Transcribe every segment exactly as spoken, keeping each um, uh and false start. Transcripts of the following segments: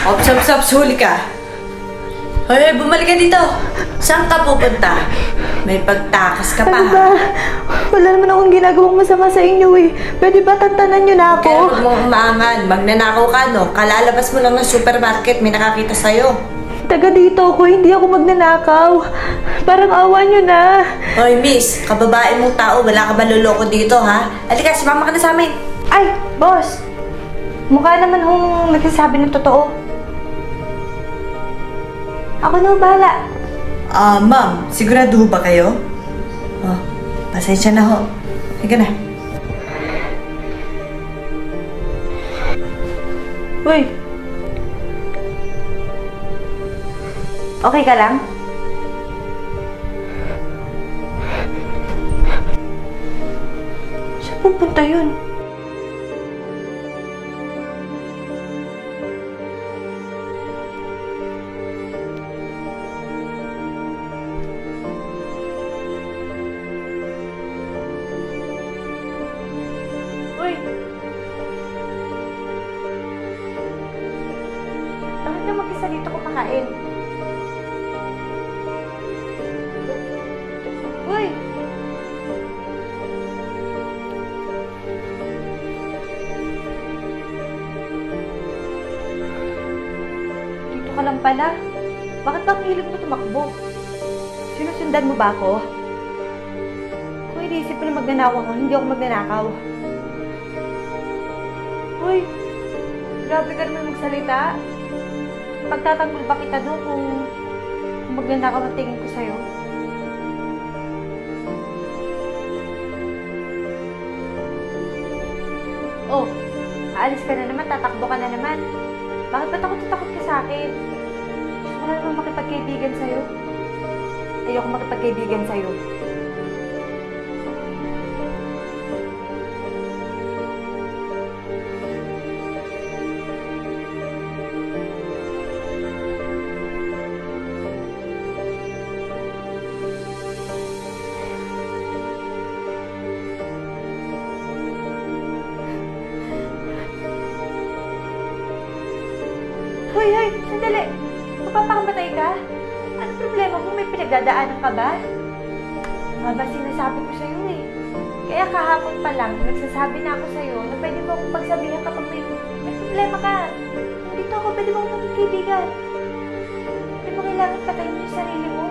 Ops, ops, ops, huli ka. Hoy, bumalik ka dito. Saan ka pupunta? May pagtakas ka pa, ano ba? Wala naman akong ginagawang masama sa inyo eh. Pwede ba tantanan nyo na ako? Kaya huwag mong umaangan. Magnanakaw ka, no? Kalalabas mo lang ng supermarket, may nakakita sa'yo. Taga dito ako, hindi ako magnanakaw. Parang awa nyo na. Hoy, miss, kababae mong tao, wala ka ba luloko dito, ha? Halika, sumama ka na sa amin. Ay, boss. Mukha naman hong nagsasabi ng totoo. Ako na bahala. Ah, uh, ma'am, sigurado ba kayo? Oh, pasensya na ho. Higa na. Uy. Okay ka lang? Saan pupunta yun? Uy! Bakit ka mag-isa dito kumakain? Uy! Dito ka lang pala. Bakit ba ang hilig mo tumakbo? Sinusundan mo ba ako? Kung iniisip mo na magnanakaw ako, hindi ako magnanakaw. Uy! Grabe ka naman magsalita. Pagtatanggol ba kita doon kung, kung magnanakaw ang tingin ko sa'yo? Oh, aalis ka na naman, tatakbo ka na naman. Bakit ba takot-takot ka sa akin? Gusto ko na naman makipagkaibigan sa'yo. Ayoko makipagkaibigan sa'yo. Hoy, hoy! Sandali! Magpapakamatay ka? Anong problema mo? May pinagdadaanan ka ba? Nga ba sinasabi ko sa'yo eh. Kaya kahapon pa lang, nagsasabi na ako sa'yo na pwede mo akong pagsabihan kapag may, may problema ka. Nandito ako, pwede mo akong maging kaibigan. Hindi mo kailangan patayin yung sarili mo.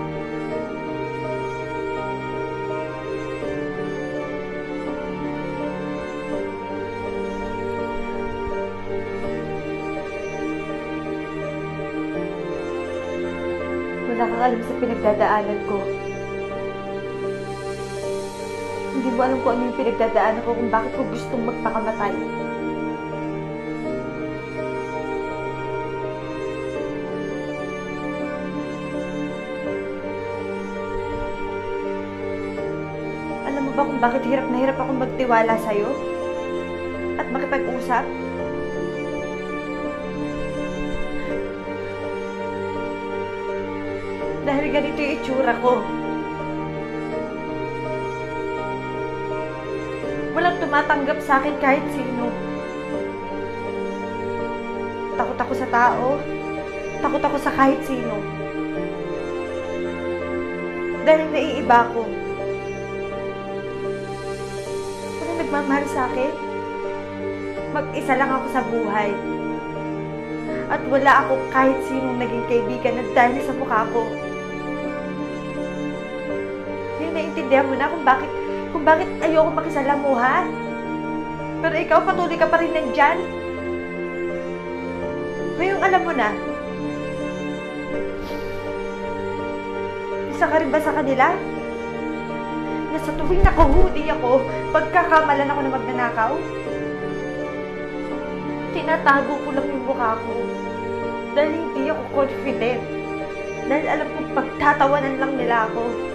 Wala kang alam sa pinagdadaanan ko. Hindi mo alam kung ano yung pinagdadaanan ko kung bakit ko gustong magpakamatay. Alam mo ba kung bakit hirap na hirap akong magtiwala sa'yo? At makipag-usap? Dahil ganito yung itsura ko. Walang tumatanggap sa akin kahit sino. Takot ako sa tao. Takot ako sa kahit sino. Dahil naiiba ko. Walang nagmamahal sa akin. Mag-isa lang ako sa buhay. At wala ako kahit sinong naging kaibigan na dahil sa mukha ko. Naiintindihan mo na kung bakit, kung bakit ayoko makisalamuha. Pero ikaw, patuloy ka pa rin nandyan. Ngayong alam mo na. Isa ka rin ba sa kanila? Na sa tuwing nakahuli ako, pagkakamalan ako na magnanakaw? Tinatago ko lang yung mukha ko. Dahil hindi ako confident. Dahil alam kong pagtatawanan lang nila ako.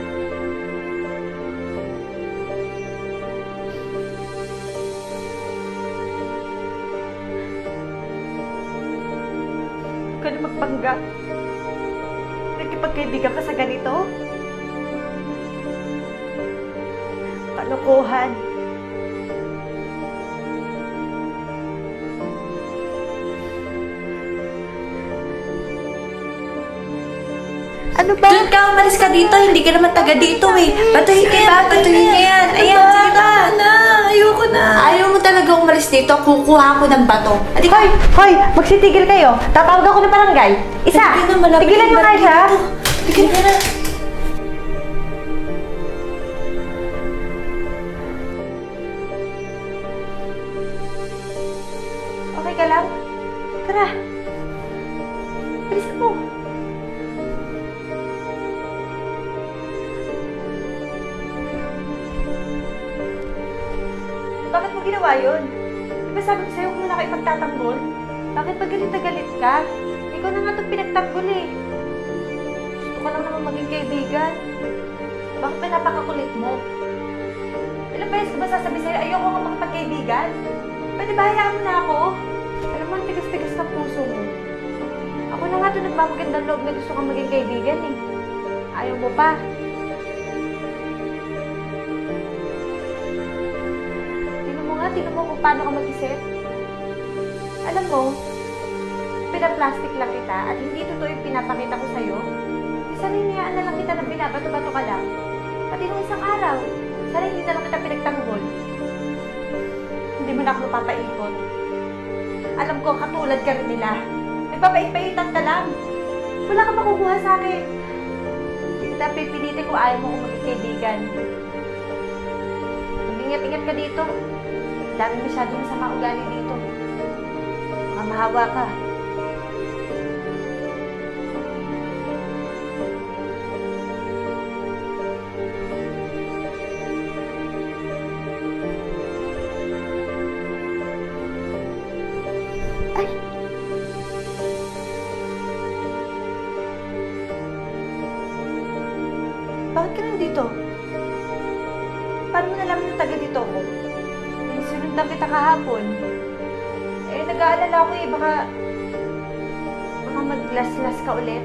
Huwag ka na magpanggap. Nagkipagkaibigan ka sa ganito? Kalokohan. Ano ba? Doon ka, umalis ka dito. Hindi ka naman taga dito eh. Batuhin ka ba? Batuhin ka yan. Ayan, sige ba? na. Ayoko na. Ayaw mo talaga umalis dito. Kukuha ko ng bato. Adi ka. Hoy! Hoy! Magsitigil kayo. Tatawag ako ng barangay. Isa! Hindi na, malapit Tigilan yung mo nga barangay siya. dito. Tigil ka na. Okay ka lang? Tara. Bilisan mo. Bakit mo ginawa yun? Di ba sabi ko sa'yo kung muna kayo magtatanggol? Bakit ba galit na galit ka? Ikaw na nga itong pinagtanggol eh. Gusto ko lang naman maging kaibigan. Bakit ba napakakulit mo? Ilang beses ko ba sasabi sa'yo, ayoko nga makipagkaibigan? Pwede ba hayaan mo na ako? Alam mo, ang tigas-tigas ng puso mo. Ako na nga ito nagmamagandang loob na gusto kang maging kaibigan eh. Ayaw mo pa. Tingnan mo nga, tingnan mo kung paano ka mag-isip. Alam mo, pinaplastic lang kita at hindi totoo yung pinapakita ko sa'yo. Isa rin niyaan na lang kita na binabato-bato ka lang. Pati nung isang araw, sana hindi na lang kita pinagtanggol. Hindi mo na ako napapaikot. Alam ko, katulad ka rin nila. Nagpapait-paitan ka lang. Wala ka makukuha sa akin. Hindi kita pipilitin kung ayaw mo kung maging kaibigan. Mag-ingat-ingat ka dito. Dami masyadong masama ugali dito. Mamahawa ka. Ay! Bakit ka nandito? Paano mo nalaman na taga dito ako? Sunod lang kita kahapon. Eh, nag-aalala ako eh, baka... Baka mag-las-las ka ulit.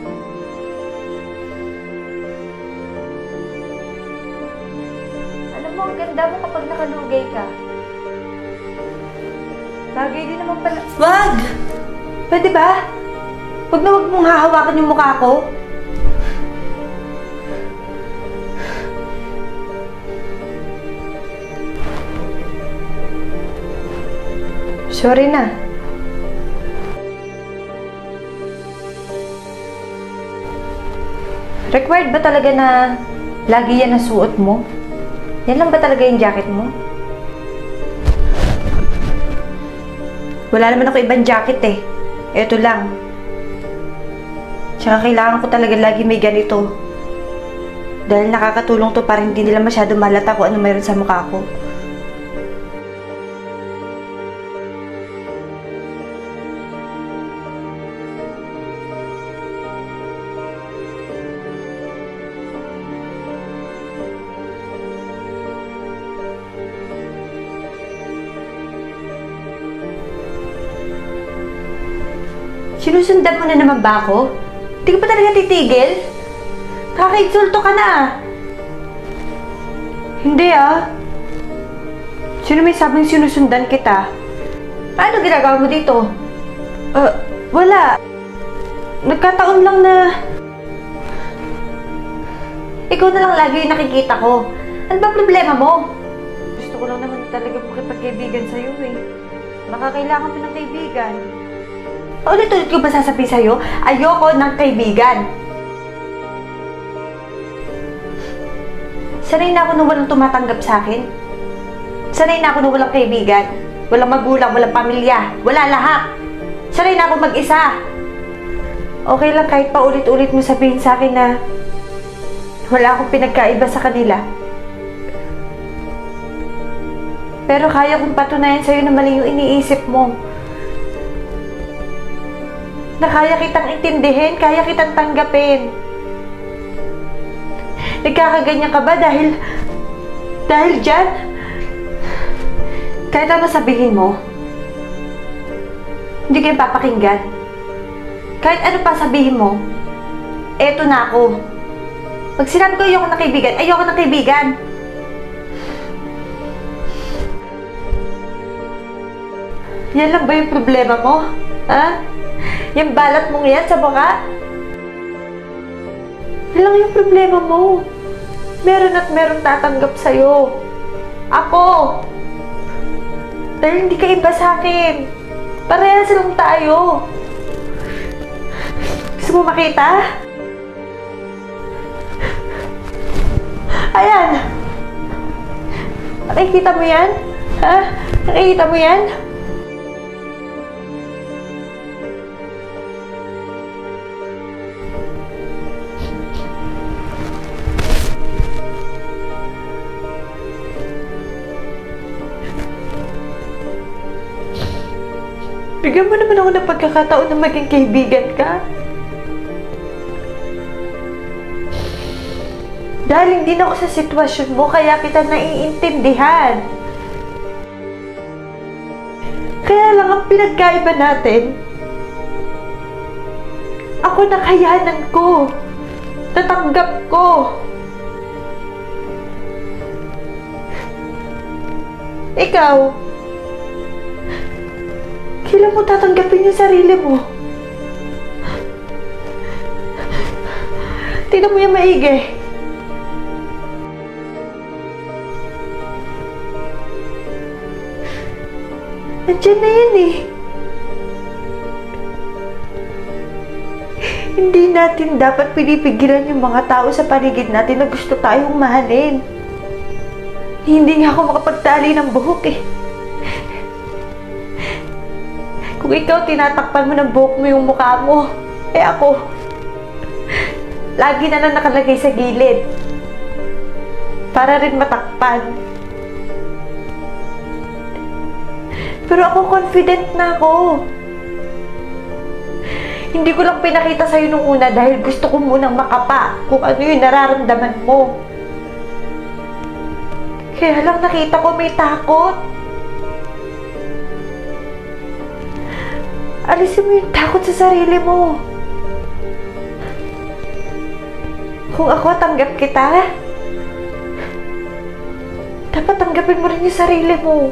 Alam mo, ang ganda mo kapag nakalugay ka. Bagay din naman pala... Wag! Pwede ba? Huwag na huwag mong hahawakan yung mukha ko. Sorry na. Required ba talaga na lagi yan ang suot mo? Yan lang ba talaga yung jacket mo? Wala naman ako ibang jacket eh. Ito lang. Tsaka kailangan ko talaga lagi may ganito. Dahil nakakatulong to para hindi nila masyado malata kung ano mayroon sa mukha ko. Sinusundan mo na naman ba ako? Hindi ka pa talaga titigil? Kakainsulto ka na ah. Hindi ah. Sino may sabing sinusundan kita? Paano ginagawa mo dito? Uh, wala. Nagkataon lang na... Ikaw na lang lagi yung nakikita ko. Ano ba problema mo? Gusto ko lang naman talaga makipagkaibigan sa'yo eh. Baka kailangan mo ng kaibigan. Ulit-ulit ko ba sasabihin sa'yo? Ayoko ng kaibigan. Sanay na ako nung walang tumatanggap sa akin. Sanay na ako nung walang kaibigan. Walang magulang, walang pamilya. Wala lahat. Sanay na ako mag-isa. Okay lang kahit pa ulit-ulit mo sabihin sa akin na wala akong pinagkaiba sa kanila. Pero kaya kong patunayan sa'yo na mali yung iniisip mo. Na kaya kitang intindihin, kaya kitang tanggapin. Nagkakaganyan ka ba dahil... dahil dyan? Kahit ano sabihin mo, hindi kayo papakinggan. Kahit ano pa sabihin mo, eto na ako. Pag sinabi ko ayoko ng kaibigan, ayoko ng kaibigan. Yan lang ba yung problema mo? Ha? Yung balat mong yan sa mukha? Yan lang yung problema mo. Meron at meron tatanggap sa'yo. Ako! Dahil hindi ka iba sa'kin. Parehas lang tayo. Gusto mo makita? Ayan! Nakikita mo yan? Ha? Nakikita mo yan? Bigyan mo naman ako ng pagkakataon na maging kaibigan ka. Dahil hindi na ako sa sitwasyon mo, kaya kita naiintindihan. Kaya lang ang pinagkaiba natin, ako nakayanan ko. Tatanggap ko. Ikaw, kailan mo tatanggapin yung sarili mo? Tignan mo yung maigi. Nandiyan na yan eh. Hindi natin dapat pinipigilan yung mga tao sa paligid natin na gusto tayong mahalin. Hindi nga ako makapagtali ng buhok eh. Kung ikaw tinatakpan mo ng buhok mo yung mukha mo, eh ako, lagi na lang nakalagay sa gilid. Para rin matakpan. Pero ako confident na ako. Hindi ko lang pinakita sa'yo nung una dahil gusto ko munang makapa kung ano yung nararamdaman mo. Kaya lang nakita ko may takot. Alisin mo yung takot sa sarili mo. Kung ako tanggap kita, dapat tanggapin mo rin yung sarili mo.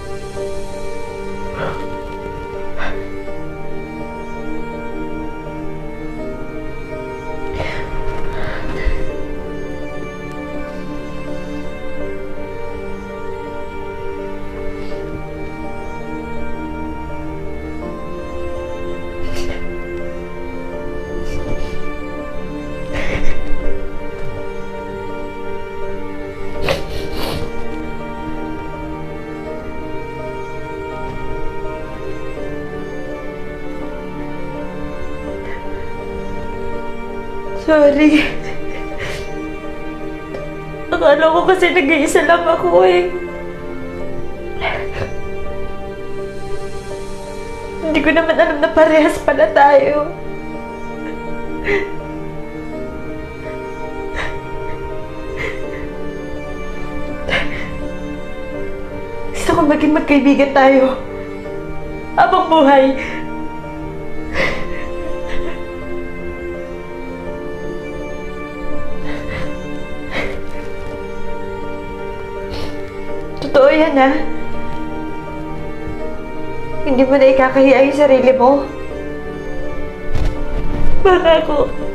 Sorry. Akala ko kasi nag-iisa lang ako eh. Hindi ko naman alam na parehas pala tayo. Gusto ko maging magkaibigan tayo. Habang buhay. Totoo yan, ha? Hindi mo na ikakahiya yung sarili mo. Baka ako